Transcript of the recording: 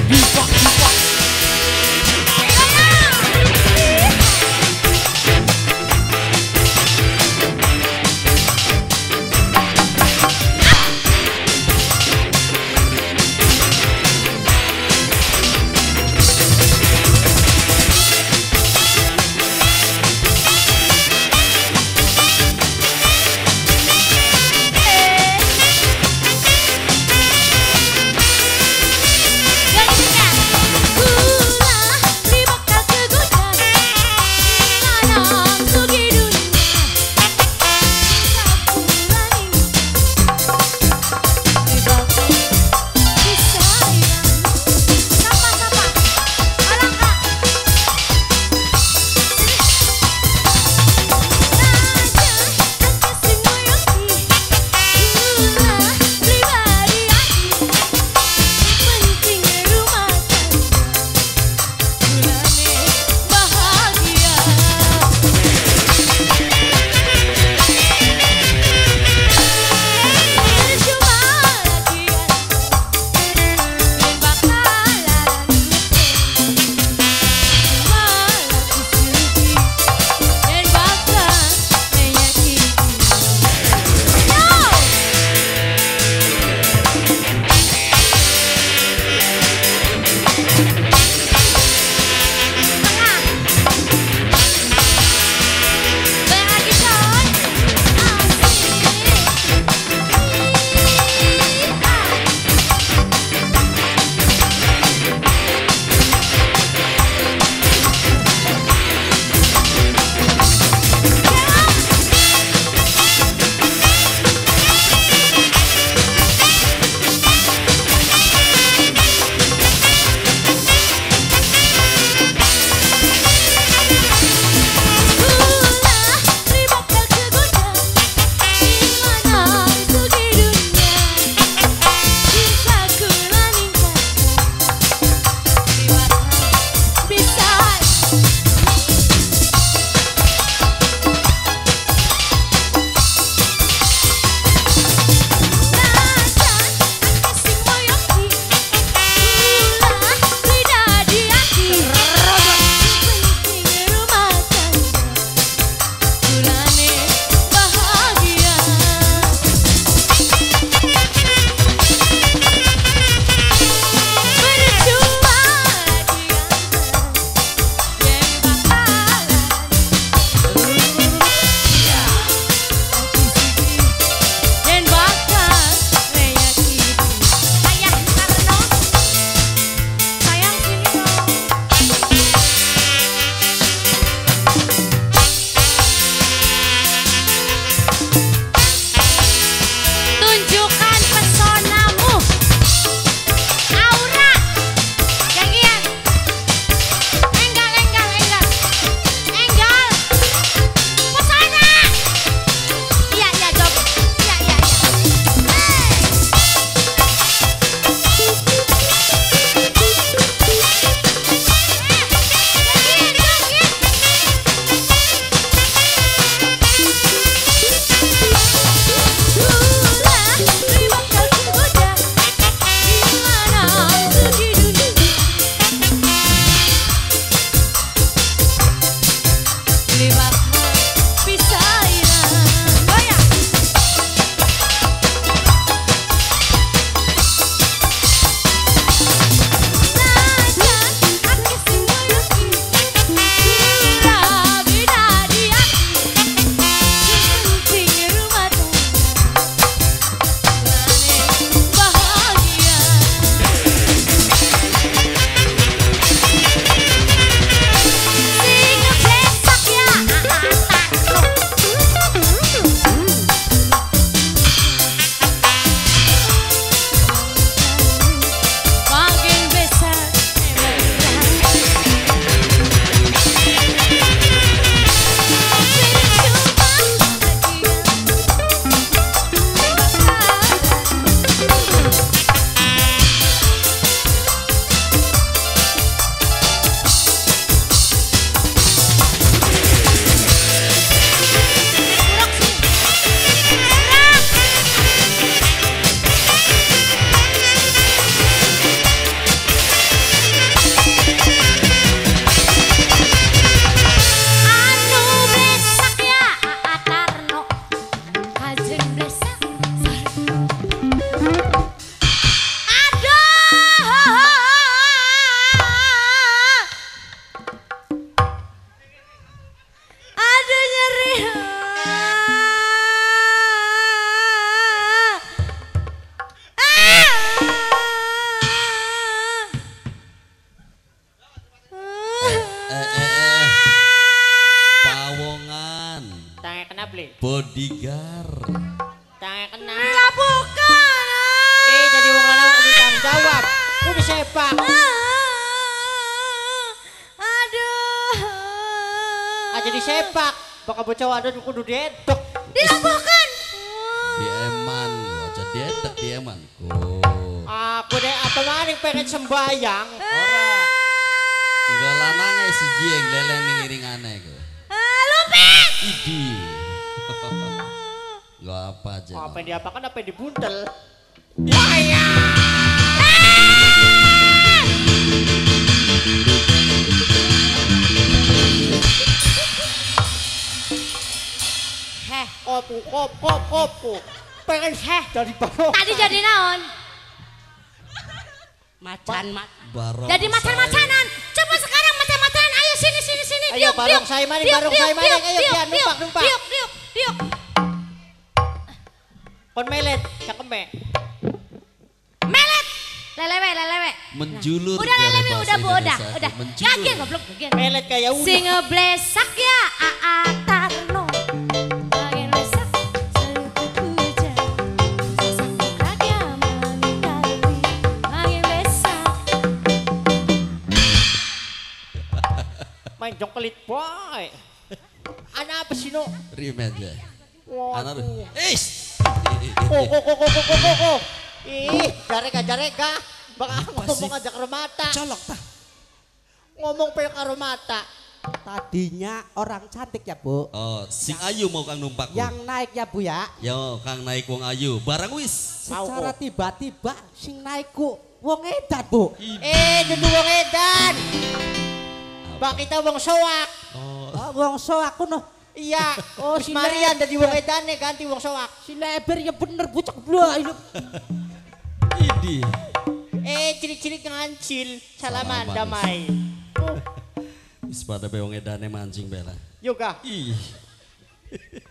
Bebop, bebop. Yang ini kan Bodyguard. Tak kena. Lah bukan. Jadi wong lanang kudu tanggung jawab. Kudu sepak. Aduh. Jadi sepak. Bakal bocah wadon kudu dedek. Dilaporkan. Dieman, aja dedek dieman. Aku deh apa maning pengen sembayang. Ora. Enggak lanangnya si Jeng leleng ngiringane ku. Lupit. Idi. Enggak apa aja. Apa yang diapakan apa yang dibuntel. Heh, Kopu. Pengen dari barok. tadi jadi naon? Macan. Barong. Jadi macan-macanan. Coba sekarang macan-macanan. Ayo sini. Ayo, barong saya maning. Ayo kian numpak. Diuk. Kon melet, cakeme. Melet. Lelewe. Menjulur. Udah dari lelewe, bahasa udah. Indonesia. Menjulur. Gagir goblok, gagir. Melet kayak udah. Sing ngeblesak ya Tarno. Bagian lesak selalu puja. Sesak kagak meninggalkan. Bagian lesak. Main jongkelit boy. Anak apa sih no? Rematch ya. Anak Waduh. tuh. Ih, jarega. Baka ngomong aja ke mata. Colok tah. Ngomong pengen ke mata. Tadinya orang cantik ya Bu. Oh, sing ayu mau kang numpak. Yang naik ya Bu ya. Yo, kang naik wong ayu. Barang wis. Secara tiba-tiba sing naik ku wong edan Bu. Dudu wong edan. Bak kita wong soak. Oh, wong so aku noh. Iya. Oh, Si Marian dari wong edan ganti wong soak. Si lebar ya bener bucak blok ini. Idi. Cilik-cilik ngancil. Salaman Salaman. damai. Wis pada be wong edane mancing bela. Yoga. Ih.